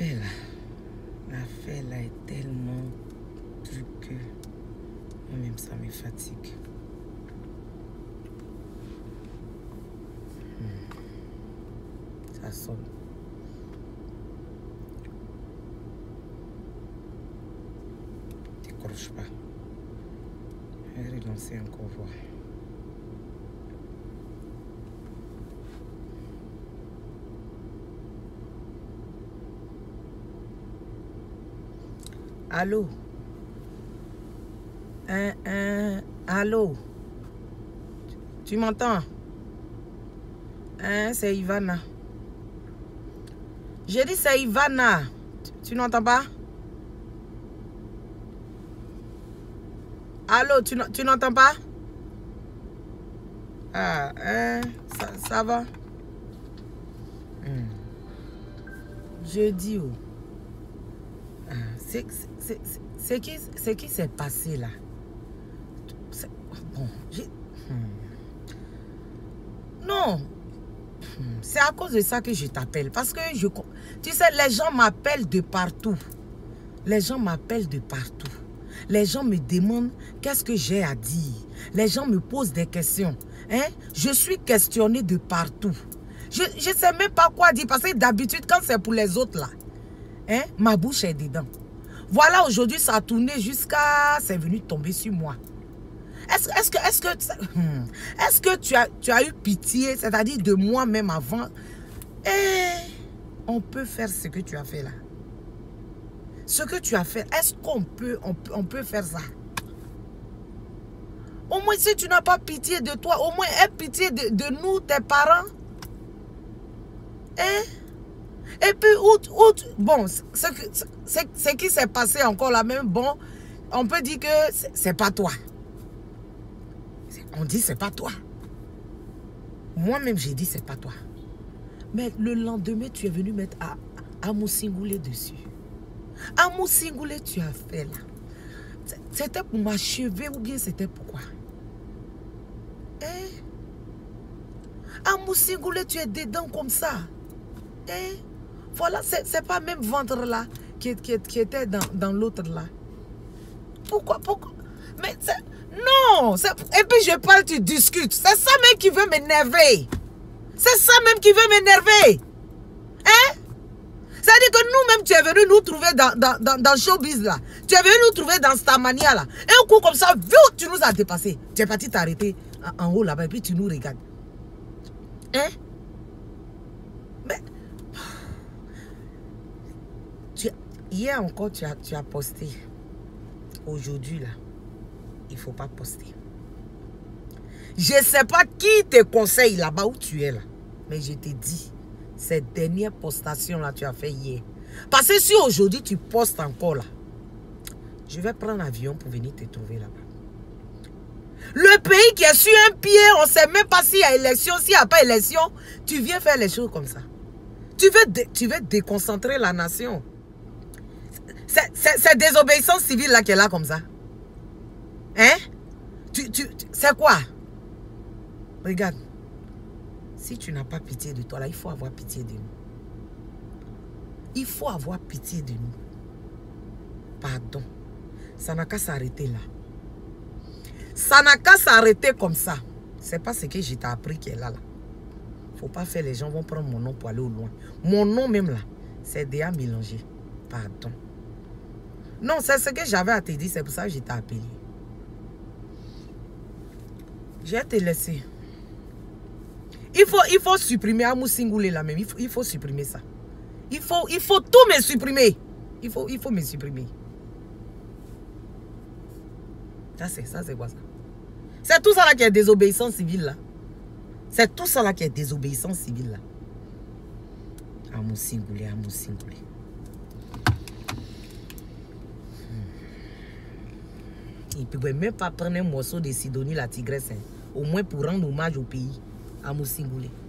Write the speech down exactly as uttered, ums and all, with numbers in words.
l'affaire là, l'affaire là est tellement truc que moi-même ça me fatigue. Hmm. Ça sonne. Décroche pas. Je vais relancer encore voir. Allô? Hein, hein, allô? Tu, tu m'entends? Hein, c'est Ivana. J'ai dit c'est Ivana. Tu, tu n'entends pas? Allô, tu, tu n'entends pas? Ah, hein, ça, ça va? Hmm. Jeudi, oh. Ah, c'est qui c'est qui s'est passé là? Bon, j'ai... Hmm. Non. Hmm. C'est à cause de ça que je t'appelle. Parce que je... Tu sais, les gens m'appellent de partout. Les gens m'appellent de partout. Les gens me demandent qu'est-ce que j'ai à dire. Les gens me posent des questions. Hein? Je suis questionnée de partout. Je ne sais même pas quoi dire. Parce que d'habitude, quand c'est pour les autres là, hein, ma bouche est dedans. Voilà, aujourd'hui, ça a tourné jusqu'à... C'est venu tomber sur moi. Est-ce est que, est-ce que, est-ce que tu as, tu as eu pitié, c'est-à-dire de moi-même avant? Et on peut faire ce que tu as fait là. Ce que tu as fait, est-ce qu'on peut, on, on peut faire ça? Au moins, si tu n'as pas pitié de toi, au moins aie pitié de, de nous, tes parents. Hein? Et puis, où, où, bon, ce qui s'est passé encore là même, bon, on peut dire que c'est pas toi. On dit c'est pas toi. Moi-même, j'ai dit c'est pas toi. Mais le lendemain, tu es venu mettre à, à Moussingoulé dessus. À Moussingoulé, tu as fait là. C'était pour m'achever ou bien c'était pourquoi? Hein? À Moussingoulé, tu es dedans comme ça. Hein? Voilà, c'est pas même ventre là qui, qui, qui était dans, dans l'autre là. Pourquoi? Pourquoi? Mais non! Et puis je parle, tu discutes. C'est ça même qui veut m'énerver. C'est ça même qui veut m'énerver. Hein? C'est-à-dire que nous-mêmes, tu es venu nous trouver dans, dans, dans, dans showbiz là. Tu es venu nous trouver dans Starmania là. Et un coup comme ça, tu nous as dépassé. Tu es parti t'arrêter en, en haut là-bas et puis tu nous regardes. Hein? Mais... Tu, hier encore, tu as, tu as posté. Aujourd'hui là, il ne faut pas poster. Je ne sais pas qui te conseille là-bas où tu es là. Mais je te dis, cette dernière postation là, tu as fait hier. Parce que si aujourd'hui tu postes encore là, je vais prendre l'avion pour venir te trouver là-bas. Le pays qui est sur un pied, on ne sait même pas s'il y a élection, s'il n'y a pas élection, tu viens faire les choses comme ça. Tu veux, dé, tu veux déconcentrer la nation. C'est désobéissance civile là qui est là comme ça. Hein? Tu, tu, tu, c'est quoi? Regarde. Si tu n'as pas pitié de toi là, il faut avoir pitié de nous. Il faut avoir pitié de nous. Pardon. Ça n'a qu'à s'arrêter là. Ça n'a qu'à s'arrêter comme ça. C'est pas ce que je t'ai appris qui est là là. Faut pas faire, les gens vont prendre mon nom pour aller au loin. Mon nom même là, c'est déjà mélangé. Pardon. Non, c'est ce que j'avais à te dire, c'est pour ça que je t'ai appelé. Je vais te laisser. Il faut, il faut supprimer à Moussingoulé là même. Il faut, il faut supprimer ça. Il faut, il faut tout me supprimer. Il faut, il faut me supprimer. Ça c'est ça, c'est quoi ça? C'est tout ça là qui est désobéissance civile là. C'est tout ça là qui est désobéissance civile là. À Moussingoulé, à Moussingoulé. Il ne peut même pas prendre un morceau de Sidonie la tigresse. Hein. Au moins pour rendre hommage au pays. À Moussingoulé.